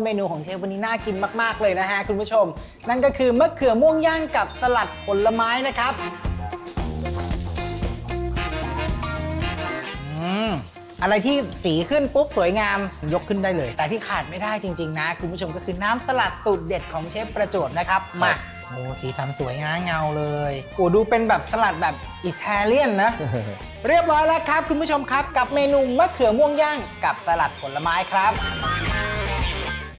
เมนูของเชฟวันนี้น่ากินมากๆเลยนะฮะคุณผู้ชมนั่นก็คือมะเขือม่วงย่างกับสลัดผลไม้นะครับอะไรที่สีขึ้นปุ๊บสวยงามยกขึ้นได้เลยแต่ที่ขาดไม่ได้จริงๆนะคุณผู้ชมก็คือน้ำสลัดสูตรเด็ดของเชฟประจวบนะครับมาโอ้สีสันสวยงามเงาเลยโอ้ดูเป็นแบบสลัดแบบอิตาเลียนนะ เรียบร้อยแล้วครับคุณผู้ชมครับกับเมนูมะเขือม่วงย่างกับสลัดผลไม้ครับ